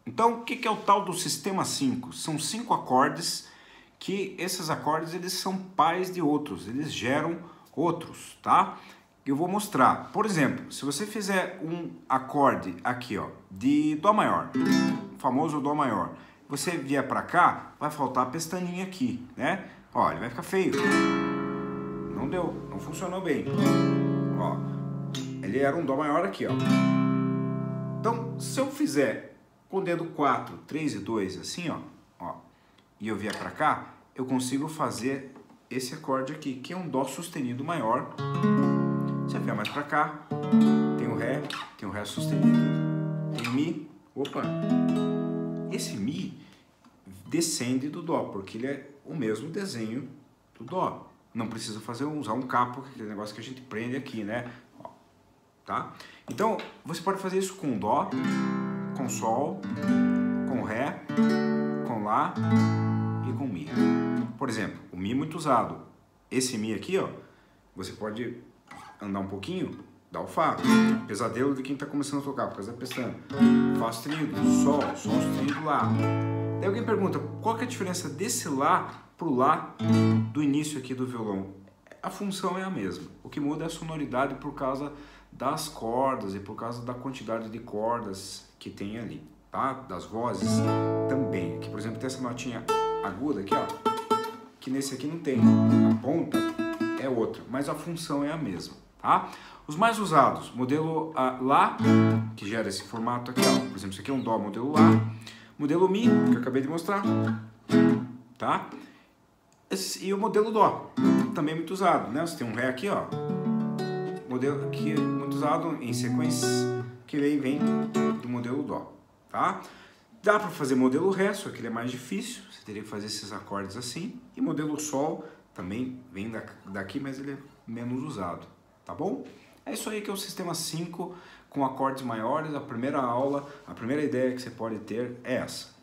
Então, o que é o tal do sistema 5? São 5 acordes que esses acordes eles são pares de outros, eles geram outros, tá? Eu vou mostrar. Por exemplo, se você fizer um acorde aqui, ó, de Dó maior, o famoso Dó maior, você vier para cá, vai faltar a pestaninha aqui, né? Ó, ele vai ficar feio. Não deu, não funcionou bem. Ó, ele era um Dó maior aqui, ó. Então, se eu fizer com o dedo 4, 3 e 2, assim, ó, e eu vier para cá, eu consigo fazer esse acorde aqui, que é um Dó sustenido maior. Se eu vier mais para cá, tem o Ré sustenido, tem Mi, opa, esse Mi descende do Dó, porque ele é o mesmo desenho do Dó. Não precisa usar um capo, aquele negócio que a gente prende aqui, né? Ó, tá? Então, você pode fazer isso com Dó, com Sol, com Ré, com Lá e com Mi. Por exemplo, o Mi muito usado. Esse Mi aqui, ó, você pode andar um pouquinho, dá o Fá. Pesadelo de quem está começando a tocar, por causa da pestana. Fá sustenido, Sol sustenido, Lá. Daí alguém pergunta, qual que é a diferença desse Lá pro Lá do início aqui do violão? A função é a mesma. O que muda é a sonoridade por causa das cordas e por causa da quantidade de cordas que tem ali, tá? Das vozes também. Aqui, por exemplo, tem essa notinha aguda aqui, ó, que nesse aqui não tem. A ponta é outra, mas a função é a mesma, tá? Os mais usados, modelo Lá, que gera esse formato aqui, ó. Por exemplo, isso aqui é um Dó, modelo Lá. Modelo Mi, que eu acabei de mostrar, tá? E o modelo Dó, também muito usado, né? Você tem um Ré aqui, ó. Modelo que é muito usado em sequência, que vem do modelo Dó, tá? Dá para fazer modelo Ré, só que ele é mais difícil, você teria que fazer esses acordes assim. E modelo Sol também vem daqui, mas ele é menos usado, tá bom? É isso aí que é o sistema 5 com acordes maiores. A primeira aula, a primeira ideia que você pode ter é essa.